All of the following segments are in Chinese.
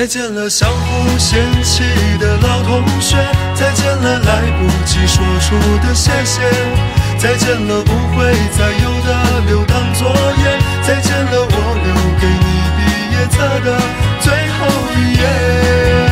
见了相互嫌弃的老同学，再见了来不及说出的谢谢，再见了不会再有的留堂作业，再见了我留给你毕业册的最后一页。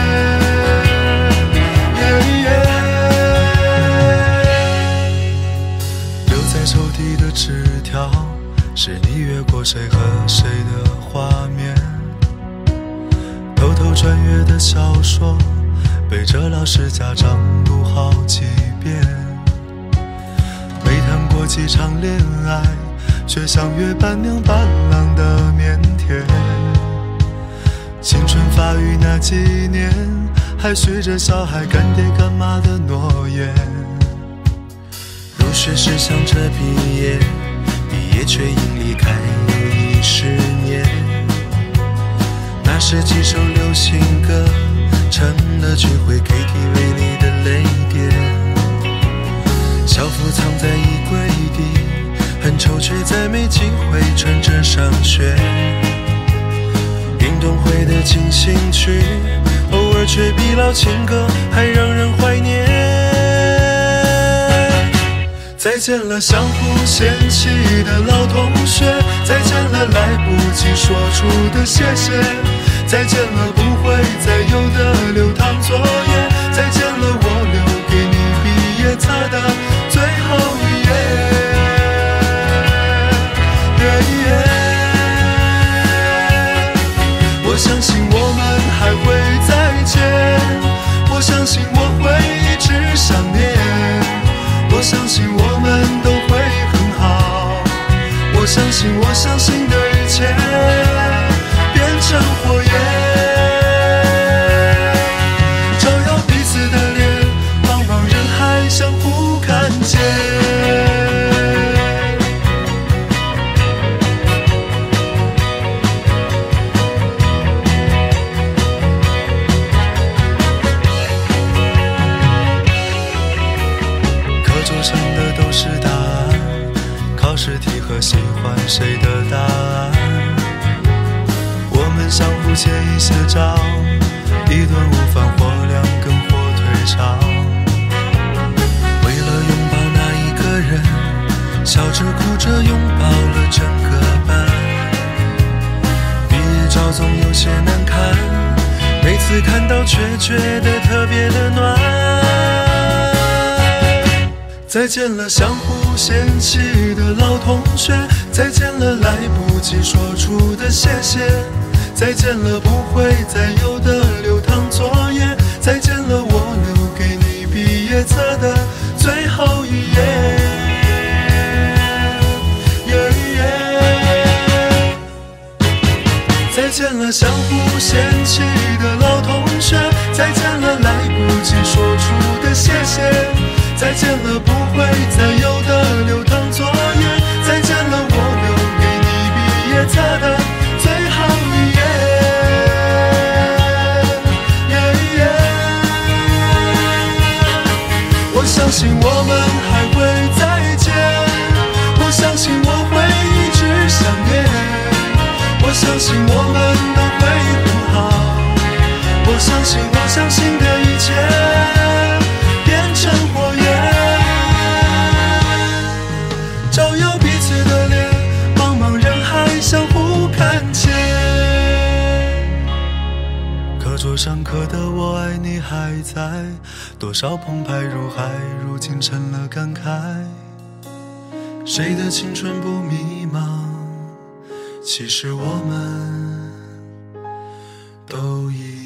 留在抽屉的纸条，是你越过谁和谁的画面，偷偷穿越的小说，背着老师家长读好几遍。没谈过几场恋爱，却像约伴娘伴郎的腼腆。青春发育那几年，还许着小孩干爹干妈的诺言。入学时想着毕业，毕业却因离开又10年。那是几首流行歌，成了聚会 KTV 里的泪点。校服藏在衣柜底，很丑却再没机会穿着上学。运动会的进行曲，偶尔却比老情歌还让人怀念。再见了相互嫌弃的老同学，再见了来不及说出的谢谢，再见了不会再有的留堂作业，再见了我留给你毕业册的最后一页。我相信我们还会再见，我相信我会一直想念，我相信我们都会很好，我相信我相信的一切变成火焰，照耀彼此的脸，茫茫人海相互看见。课桌上的都是答案，考试题和喜欢谁的答案，我们相互借一些招，一顿午饭或2根火腿肠。为了拥抱那一个人，笑着哭着拥抱了整个班。毕业照总有些难看，每次看到却觉得特别的暖。再见了相互嫌弃的老同学，再见了来不及说出的谢谢，再见了不会再有的留堂作业，再见了我留给你毕业册的最后一页。再见了相互嫌弃的老同学，再见了来不及说出的谢谢，再见了不会再有的留堂作业，再见了我留给你毕业册的最后一页。我相信我们还会再见，我相信我会一直想念，我相信我们都会很好，我相信我相信的一切变成火焰，照耀彼此的脸，茫茫人海相互看见。课桌上刻的我爱你还在，多少澎湃如海，如今成了感慨。谁的青春不迷茫？其实我们都一样。